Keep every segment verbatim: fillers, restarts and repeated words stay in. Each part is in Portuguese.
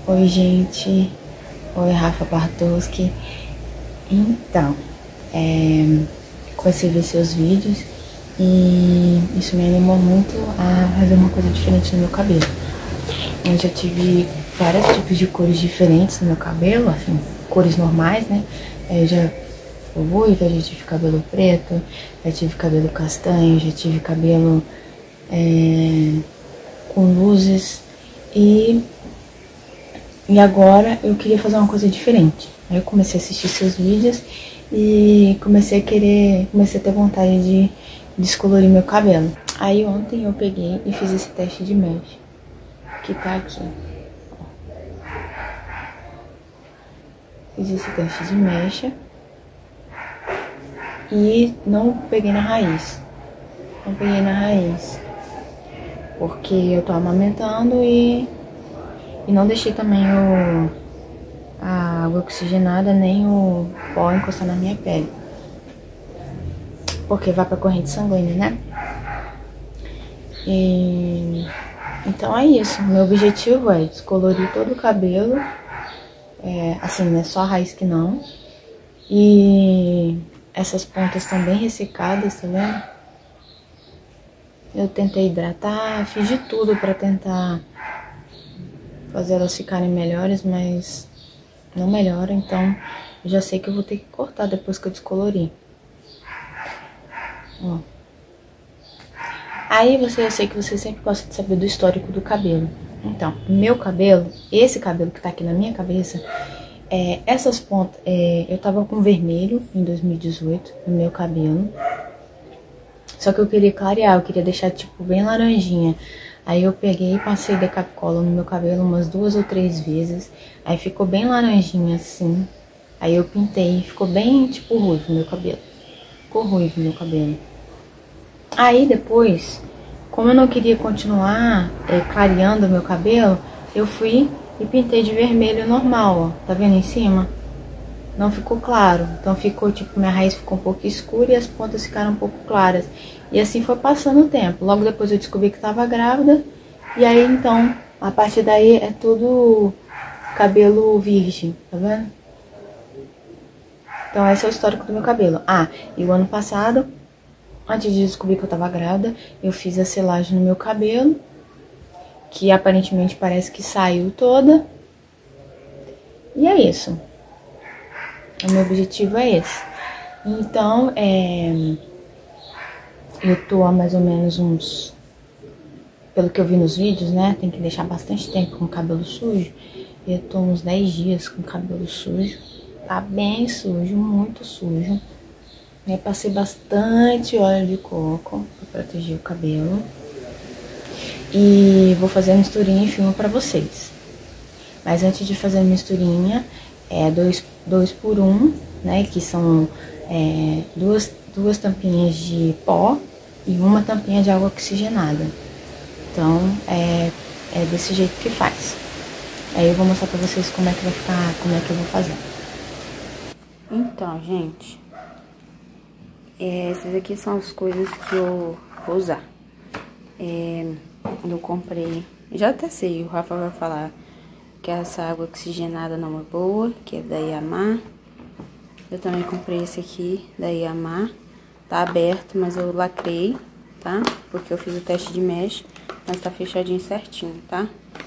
Oi, gente. Oi, Rafa Bartoski. Então, é, comecei a ver seus vídeos e isso me animou muito a fazer uma coisa diferente no meu cabelo. Eu já tive vários tipos de cores diferentes no meu cabelo, assim, cores normais, né? Eu já fui ruiva, já tive cabelo preto, já tive cabelo castanho, já tive cabelo é, com luzes e... E agora eu queria fazer uma coisa diferente. Aí eu comecei a assistir seus vídeos e comecei a querer, comecei a ter vontade de descolorir meu cabelo. Aí ontem eu peguei e fiz esse teste de mecha, que tá aqui. Fiz esse teste de mecha e não peguei na raiz. Não peguei na raiz, porque eu tô amamentando e... E não deixei também o, a água oxigenada nem o pó encostar na minha pele. Porque vai pra corrente sanguínea, né? E, então é isso. Meu objetivo é descolorir todo o cabelo. É, assim, não é só a raiz que não. E essas pontas estão bem ressecadas, tá vendo? Eu tentei hidratar, fiz de tudo pra tentar... fazer elas ficarem melhores, mas não melhora, então eu já sei que eu vou ter que cortar depois que eu descolorir. Ó. Aí você, eu sei que você sempre gosta de saber do histórico do cabelo. Então, meu cabelo, esse cabelo que tá aqui na minha cabeça, é, essas pontas, é, eu tava com vermelho em dois mil e dezoito no meu cabelo. Só que eu queria clarear, eu queria deixar tipo bem laranjinha. Aí eu peguei e passei Decapcola no meu cabelo umas duas ou três vezes. Aí ficou bem laranjinha assim. Aí eu pintei, ficou bem tipo ruivo meu cabelo. Ficou ruivo meu cabelo. Aí depois, como eu não queria continuar é, clareando meu cabelo, eu fui e pintei de vermelho normal, ó. Tá vendo em cima? Não ficou claro. Então ficou tipo, minha raiz ficou um pouco escura e as pontas ficaram um pouco claras. E assim foi passando o tempo. Logo depois eu descobri que tava grávida. E aí então, a partir daí é tudo cabelo virgem, tá vendo? Então esse é o histórico do meu cabelo. Ah, e o ano passado, antes de descobrir que eu tava grávida, eu fiz a selagem no meu cabelo, que aparentemente parece que saiu toda. E é isso. O meu objetivo é esse. Então, é... eu tô há mais ou menos uns... Pelo que eu vi nos vídeos, né? Tem que deixar bastante tempo com o cabelo sujo. Eu tô uns dez dias com o cabelo sujo. Tá bem sujo, muito sujo. Eu passei bastante óleo de coco pra proteger o cabelo. E vou fazer a misturinha e filmo pra vocês. Mas antes de fazer a misturinha, é dois, dois por um, né? Que são é, duas, duas tampinhas de pó e uma tampinha de água oxigenada. Então, é, é desse jeito que faz. Aí eu vou mostrar pra vocês como é que vai ficar, como é que eu vou fazer. Então, gente, é, essas aqui são as coisas que eu vou usar. É, eu comprei, já até sei, o Rafa vai falar que essa água oxigenada não é boa, que é da Iamar. Eu também comprei esse aqui da Iamar. Tá aberto, mas eu lacrei, tá? Porque eu fiz o teste de mesh, mas tá fechadinho certinho, tá?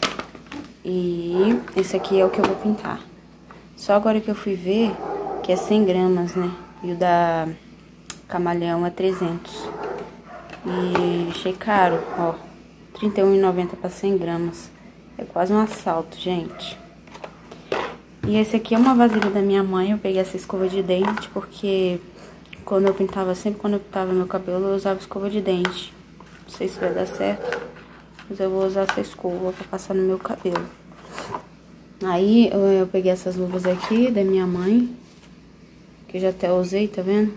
E esse aqui é o que eu vou pintar. Só agora que eu fui ver que é cem gramas, né? E o da Camaleão é trezentos. E achei caro, ó. trinta e um reais e noventa centavos para cem gramas. É quase um assalto, gente. E esse aqui é uma vasilha da minha mãe. Eu peguei essa escova de dente porque quando eu pintava, sempre quando eu pintava meu cabelo, eu usava escova de dente. Não sei se vai dar certo, mas eu vou usar essa escova pra passar no meu cabelo. Aí eu, eu peguei essas luvas aqui da minha mãe, que eu já até usei, tá vendo?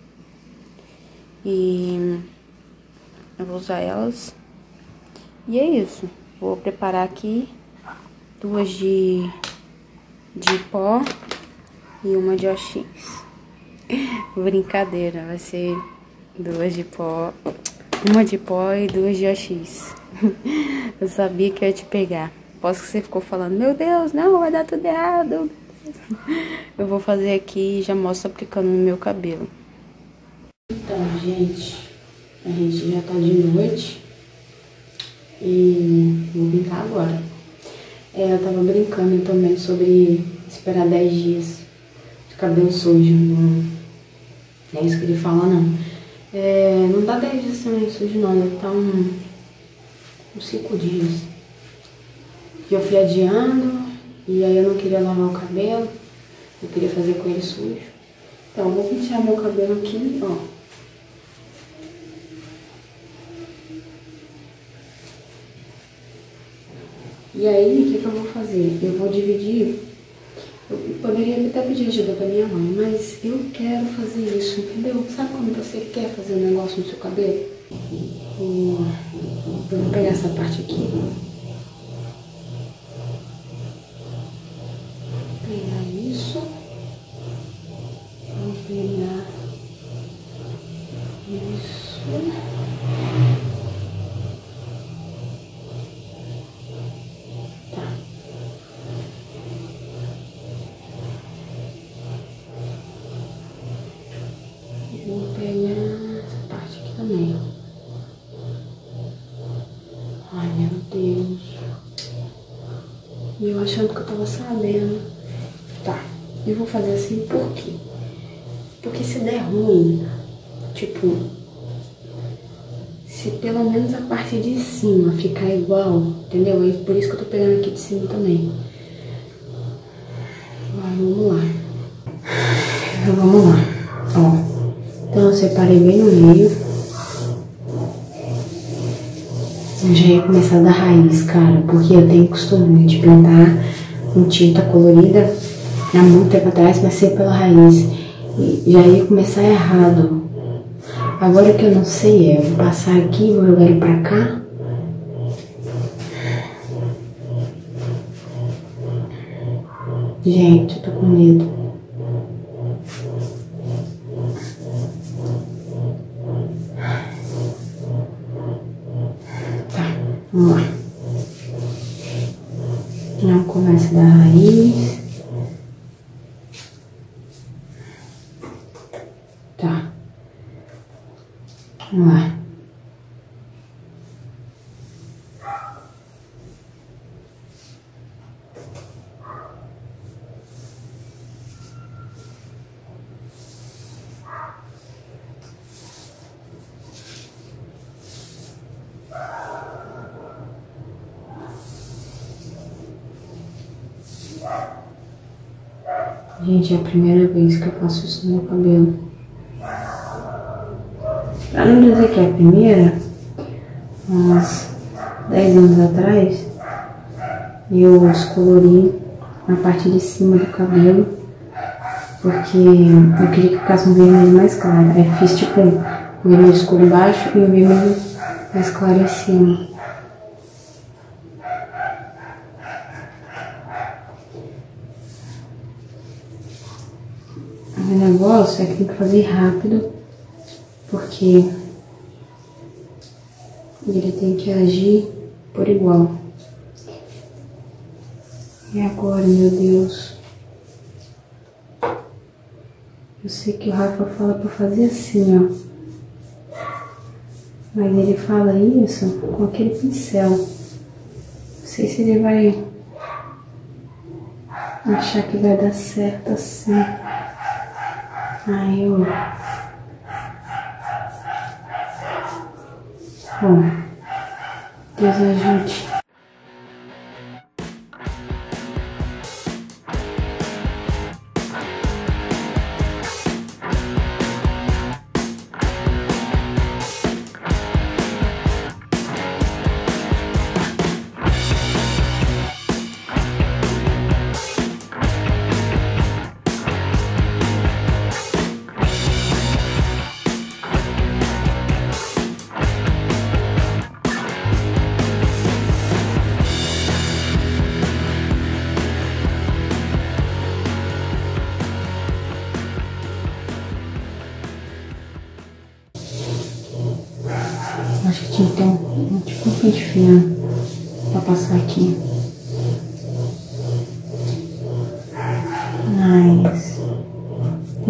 E eu vou usar elas. E é isso. Vou preparar aqui duas de, de pó e uma de O X. Brincadeira, vai ser duas de pó, uma de pó e duas de O X. Eu sabia que eu ia te pegar. Aposto que você ficou falando, meu Deus, não, vai dar tudo errado. Eu vou fazer aqui e já mostro aplicando no meu cabelo. Então, gente, a gente já tá de noite e vou brincar agora. É, eu tava brincando também sobre esperar dez dias de cabelo sujo. Não é isso que ele fala, não. É, não dá dez dias também sujo, não. Deve estar um, uns cinco dias. E eu fui adiando, e aí eu não queria lavar o cabelo. Eu queria fazer com ele sujo. Então, eu vou pentear meu cabelo aqui, ó. E aí, o que que eu vou fazer? Eu vou dividir. Eu poderia até pedir ajuda da minha mãe, mas eu quero fazer isso, entendeu? Sabe quando você quer fazer um negócio no seu cabelo? E eu vou pegar essa parte aqui. Pegar isso. Vou pegar isso. Vou pegar essa parte aqui também. Ai, meu Deus. E eu achando que eu tava sabendo. Tá, eu vou fazer assim por quê? Porque se der ruim, tipo, se pelo menos a parte de cima ficar igual, entendeu? É por isso que eu tô pegando aqui de cima também. Vai, vamos lá. Então, vamos lá. Ó. Então eu separei bem no meio. Eu já ia começar da raiz, cara, porque eu tenho costume de pintar com tinta colorida há muito tempo atrás, mas sempre pela raiz. E já ia começar errado. Agora o que eu não sei é, eu vou passar aqui, vou jogar ele pra cá. Gente, eu tô com medo. Vamos lá. Não começa da raiz. Tá. Vamos lá. Gente, é a primeira vez que eu faço isso no meu cabelo. Pra não dizer que é a primeira, uns dez anos atrás, eu descolori na parte de cima do cabelo, porque eu queria que ficasse um vermelho mais claro. Aí fiz tipo um vermelho escuro embaixo e um vermelho mais claro em cima. O negócio é que tem que fazer rápido, porque ele tem que agir por igual. E agora, meu Deus? Eu sei que o Rafa fala pra fazer assim, ó. Mas ele fala isso com aquele pincel. Não sei se ele vai achar que vai dar certo assim. Aí eu... Bom, Deus ajude. Acho que tinha que ter um, um tipo um pente fino pra passar aqui.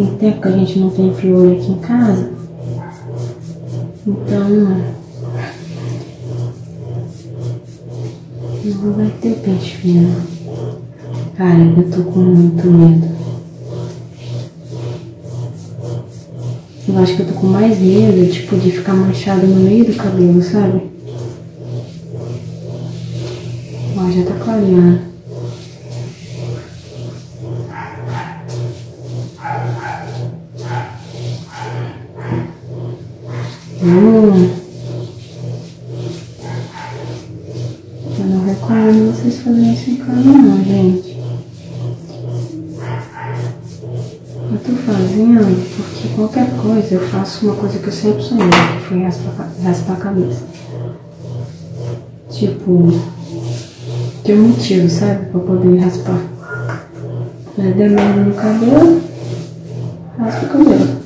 Tem tempo que a gente não tem flor aqui em casa. Então, não vai ter pente fino. Cara, eu tô com muito medo. Eu acho que eu tô com mais medo, tipo, de ficar manchado no meio do cabelo, sabe? Ó, já tá clareando. Hum. Eu não recomendo vocês fazerem isso em casa não, gente. Eu tô fazendo porque qualquer coisa eu faço uma coisa que eu sempre sonhei, que foi raspar, raspar a cabeça. Tipo, tem um motivo, sabe? Pra poder raspar. Mas deu merda no cabelo, raspa o cabelo.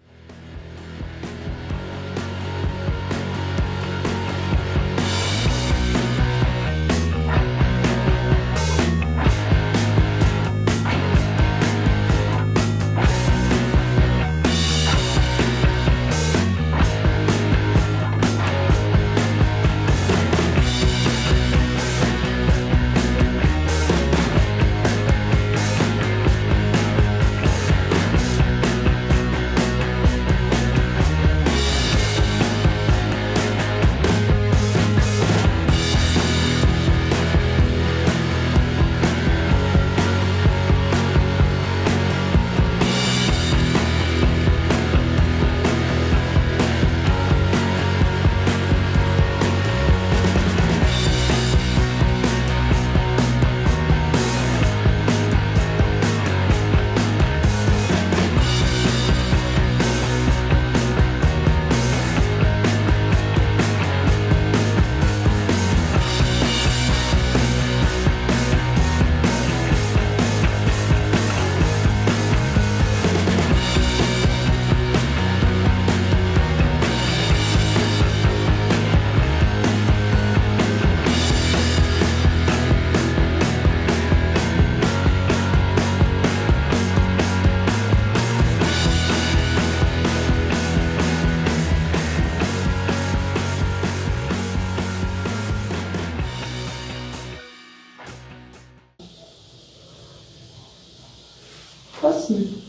Assim.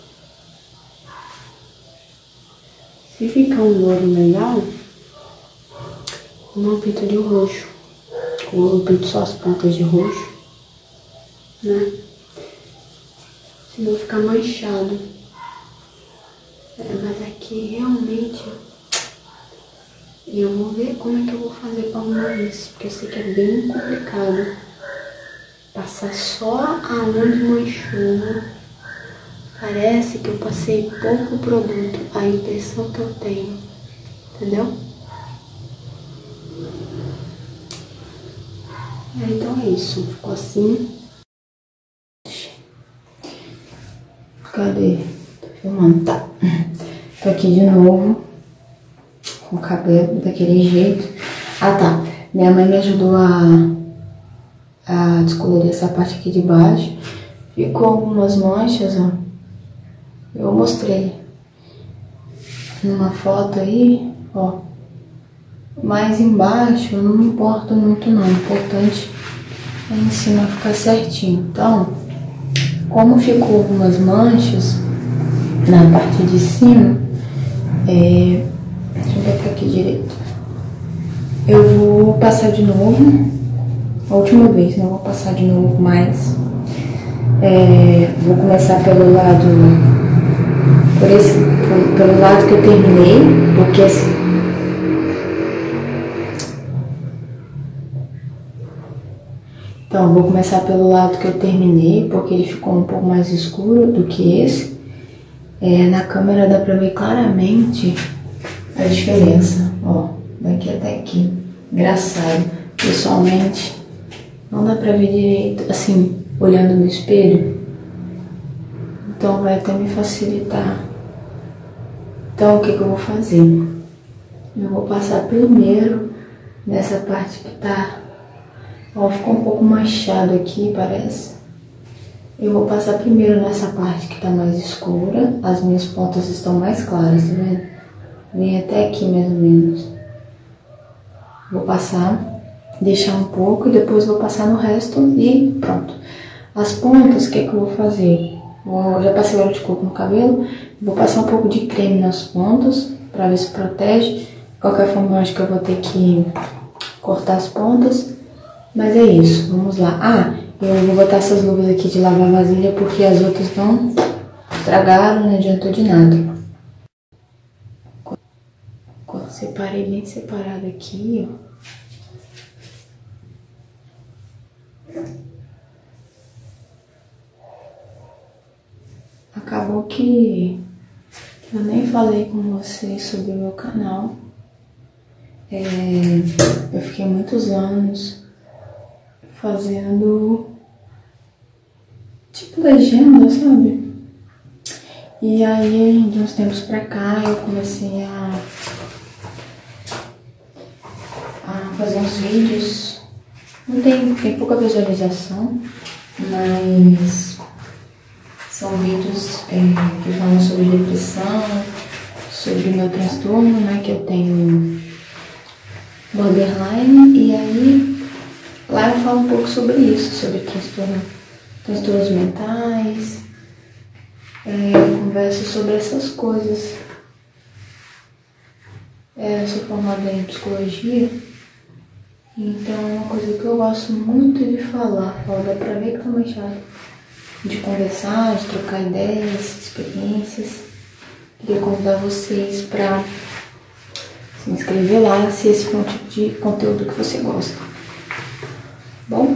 Se ficar um louro legal, eu não pinto de roxo. Ou eu pinto só as pontas de roxo, né? Senão ficar manchado. É, mas aqui realmente eu vou ver como é que eu vou fazer pra arrumar isso, porque eu sei que é bem complicado. Passar só aonde manchou. Parece que eu passei pouco produto, a impressão que eu tenho, entendeu? É, então é isso, ficou assim. Cadê? Tô filmando, tá? Tô aqui de novo, com o cabelo daquele jeito. Ah tá, minha mãe me ajudou a, a descolorir essa parte aqui de baixo. Ficou algumas manchas, ó. Eu mostrei numa foto aí, ó. Mas embaixo eu não me importo muito não. O importante é em cima ficar certinho. Então, como ficou algumas manchas na parte de cima, é... deixa eu ver pra aqui direito. Eu vou passar de novo. A última vez, né? Eu vou passar de novo mais. É... Vou começar pelo lado... Por esse, por, pelo lado que eu terminei, porque assim, então vou começar pelo lado que eu terminei, porque ele ficou um pouco mais escuro do que esse. É, na câmera dá pra ver claramente a diferença, ó, daqui até aqui. Engraçado, pessoalmente não dá pra ver direito, assim, olhando no espelho. Então vai até me facilitar. Então o que que eu vou fazer? Eu vou passar primeiro nessa parte que tá... Ó, ficou um pouco manchado aqui, parece. Eu vou passar primeiro nessa parte que tá mais escura. As minhas pontas estão mais claras, tá vendo? Vem até aqui mais ou menos. Vou passar, deixar um pouco e depois vou passar no resto e pronto. As pontas, o que é que eu vou fazer? Vou, já passei óleo de coco no cabelo, vou passar um pouco de creme nas pontas pra ver se protege. De qualquer forma, eu acho que eu vou ter que cortar as pontas. Mas é isso, vamos lá. Ah, eu vou botar essas luvas aqui de lavar vasilha porque as outras não estragaram, não adiantou de nada. Separei bem separado aqui, ó. Acabou que eu nem falei com vocês sobre o meu canal. É, eu fiquei muitos anos fazendo tipo legenda, sabe? E aí, de uns tempos pra cá, eu comecei a, a fazer uns vídeos. Não tem, tem pouca visualização, mas são vídeos é, que falam sobre depressão, sobre o meu transtorno, né, que eu tenho borderline, e aí lá eu falo um pouco sobre isso, sobre transtorno, transtornos mentais, é, eu converso sobre essas coisas. É, eu sou formada em psicologia, então é uma coisa que eu gosto muito de falar, ó, dá pra ver que tá mais chato, de conversar, de trocar ideias, experiências. Queria convidar vocês pra se inscrever lá, se esse for um tipo de conteúdo que você gosta. Bom?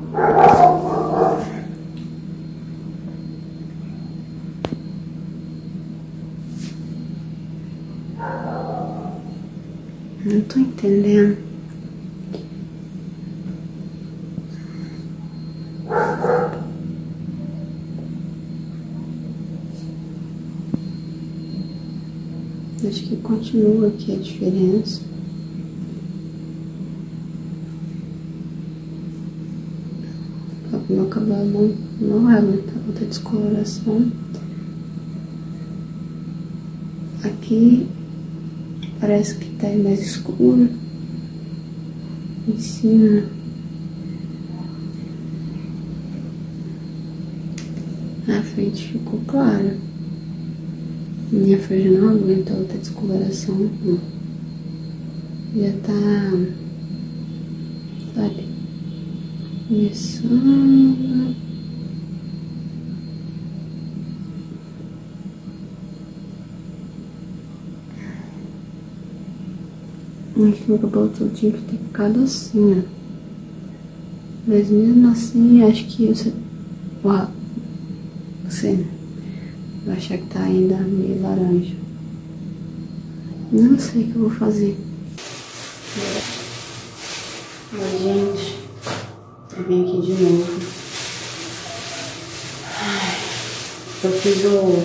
Não tô entendendo. Acho que continua aqui a diferença. Meu cabelo não, não vai aguentar outra descoloração. Aqui parece que tá mais escuro. Em cima a frente ficou clara. Minha frente não aguenta outra descoloração. Não. Já tá, sabe, começando. Acho que meu cabelo todo tinha que ter ficado assim, ó. Mas mesmo assim, acho que você... Uau. Você vai achar que tá ainda meio laranja. Não sei o que eu vou fazer. Mas, gente, eu vim aqui de novo. Eu fiz o...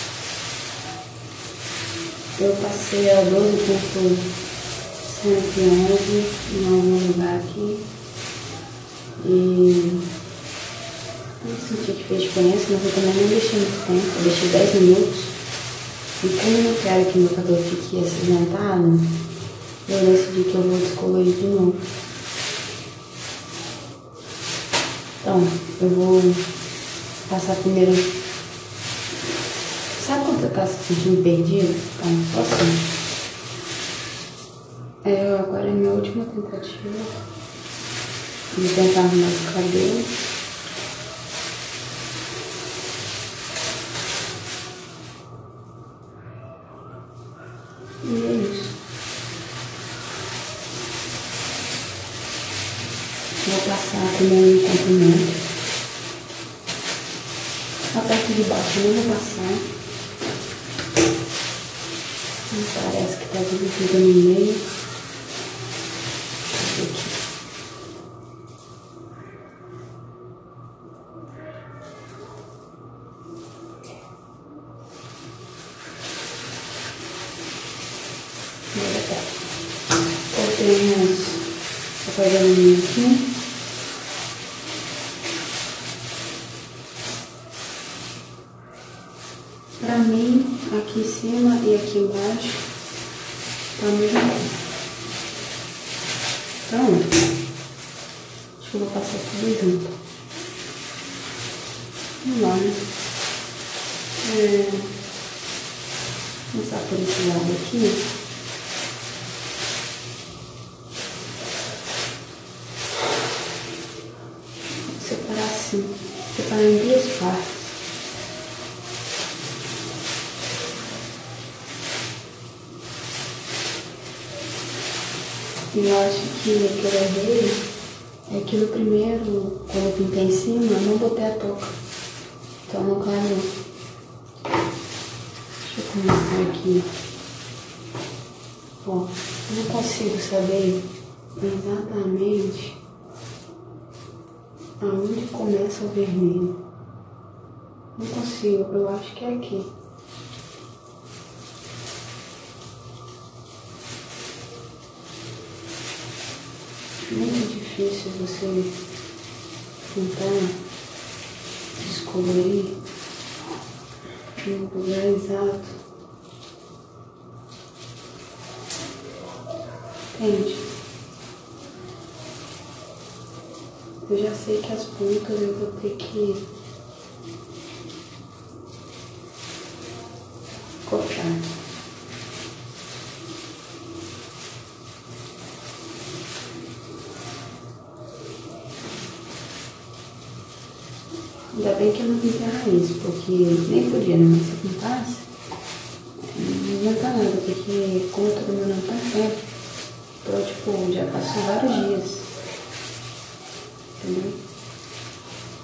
Eu passei a doze ponto cento e onze em algum lugar aqui. E... não senti que fez diferença, mas eu também não deixei muito tempo. Eu deixei dez minutos. E como eu não quero que meu cabelo fique acinzentado, eu decidi que eu vou descolorir de novo. Então, eu vou passar primeiro. Sabe quando você tá se sentindo perdido? Então, só assim. É, agora é a minha última tentativa de tentar arrumar esse cabelo. E é isso. Vou passar com o meu comprimento. A parte de baixo eu não vou passar. Parece que tá tudo no meio. Aqui. Cortei uns acordamentos aqui. Pra mim, aqui em cima e aqui embaixo tá muito bom. Pronto. Acho que eu vou passar tudo junto. Vamos lá, né? É... Vou começar por esse lado aqui. Vou separar assim. Separar em duas partes. E eu acho que o que eu errei é que no primeiro, quando eu pintei em cima, eu não botei a touca. Então não clareou. Deixa eu começar aqui. Ó, eu não consigo saber exatamente aonde começa o vermelho. Não consigo, eu acho que é aqui. Muito difícil você tentar descobrir no lugar exato. Entende? Eu já sei que as pontas eu vou ter que cortar. Ainda bem que eu não pintei a raiz, porque nem podia, né? Mas se eu pintasse, não adianta nada, porque como eu tô demorando tanto tempo, então, tipo, já passou vários dias, entendeu?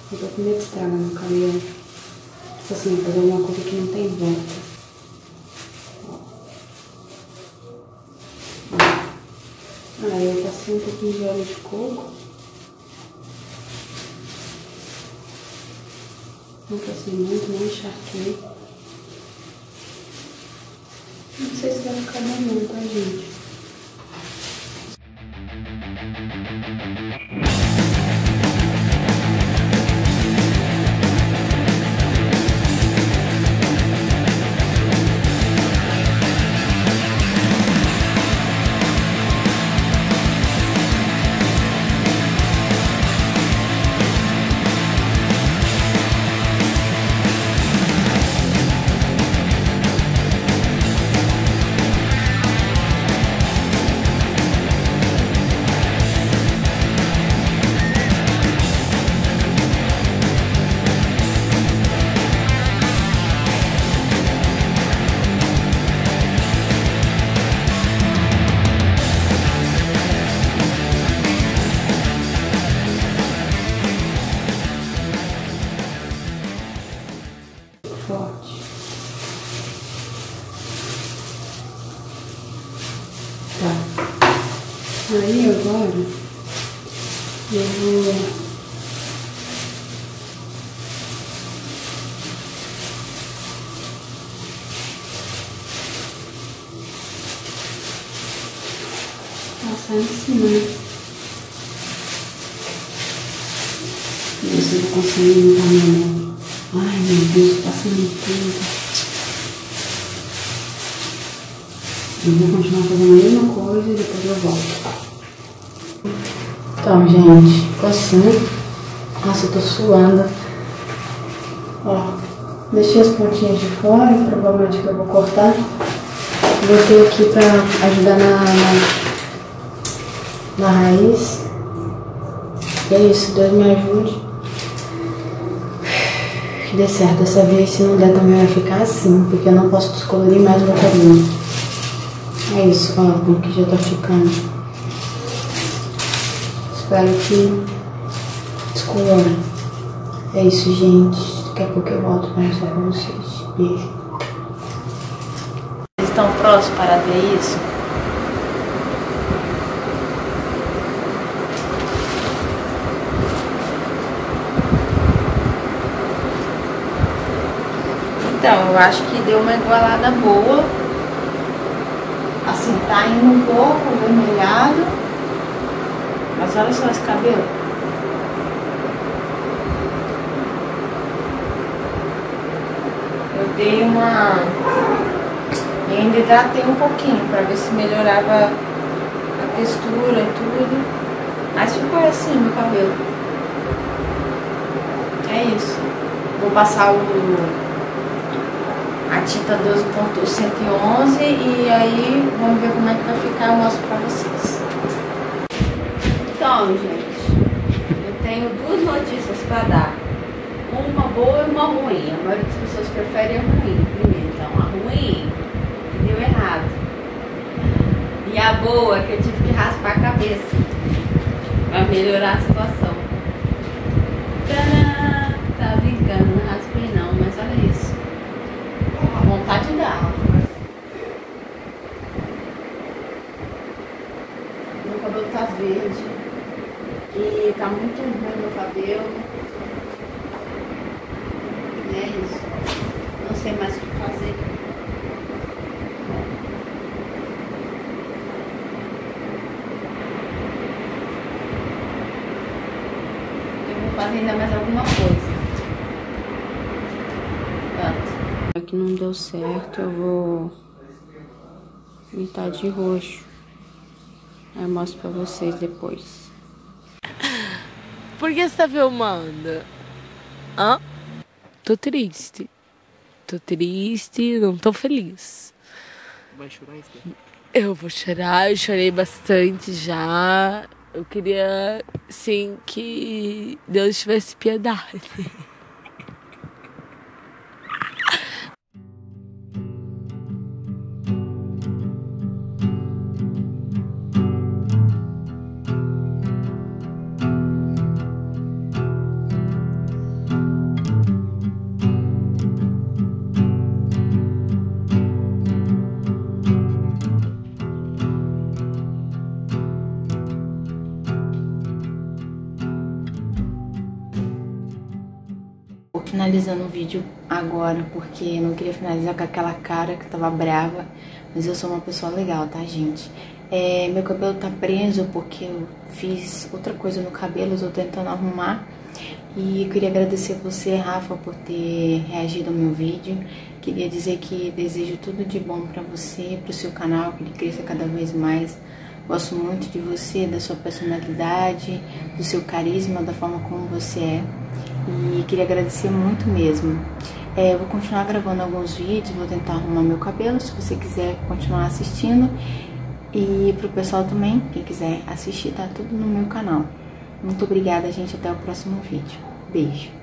Eu tô com medo de estragar meu cabelo. Tipo assim, fazer alguma coisa que não tem volta. Aí eu passei um pouquinho de óleo de coco. Não passei muito, não encharquei. Não sei se vai ficar bom não, tá, gente? Forte. Tá. Aí agora eu vou passar em cima, né? Ver se eu vou conseguir limpar minha mão. Ai, meu Deus, passando tudo. Eu vou continuar fazendo a mesma coisa e depois eu volto. Então, gente, ficou assim. Nossa, eu tô suando. Ó, deixei as pontinhas de fora, provavelmente que eu vou cortar. Botei aqui pra ajudar na, na, na raiz. E é isso, Deus me ajude. Que dê certo dessa vez, se não der também vai ficar assim, porque eu não posso descolorir mais o meu cabelo. É isso, ó, como que já tá ficando. Espero que descolore. É isso, gente. Daqui a pouco eu volto pra mostrar pra vocês. Beijo. Vocês estão prontos para ver isso? Então, eu acho que deu uma igualada boa. Assim, tá indo um pouco vermelhado. Mas olha só esse cabelo. Eu dei uma... Eu ainda hidratei um pouquinho pra ver se melhorava a textura e tudo. Mas ficou assim meu cabelo. É isso. Vou passar o... a tinta doze ponto cento e onze e aí vamos ver como é que vai ficar, eu mostro pra vocês. Então, gente, eu tenho duas notícias pra dar. Uma boa e uma ruim. A maioria das pessoas prefere a ruim primeiro. Então, a ruim deu errado. E a boa é que eu tive que raspar a cabeça pra melhorar a situação. Tadã! Tá brincando, não raspei não, mas olha isso. A vontade dá. Meu cabelo tá verde e tá muito ruim meu cabelo. É isso. Não sei mais o que fazer. Eu vou fazer ainda mais alguma coisa. Pronto. Que não deu certo, eu vou pintar de roxo. Aí eu mostro pra vocês depois. Por que você tá filmando? Hã? Tô triste. Tô triste, não tô feliz. Vai chorar, Esther? Eu vou chorar, eu chorei bastante já. Eu queria, sim, que Deus tivesse piedade. finalizando o vídeo agora, porque eu não queria finalizar com aquela cara que tava brava, mas eu sou uma pessoa legal, tá, gente? É, meu cabelo tá preso porque eu fiz outra coisa no cabelo, eu tô tentando arrumar. E eu queria agradecer você, Rafa, por ter reagido ao meu vídeo. Queria dizer que desejo tudo de bom pra você, pro seu canal, que ele cresça cada vez mais. Gosto muito de você, da sua personalidade, do seu carisma, da forma como você é. E queria agradecer muito mesmo. É, eu vou continuar gravando alguns vídeos, vou tentar arrumar meu cabelo, se você quiser continuar assistindo. E pro pessoal também, quem quiser assistir, tá tudo no meu canal. Muito obrigada, gente. Até o próximo vídeo. Beijo.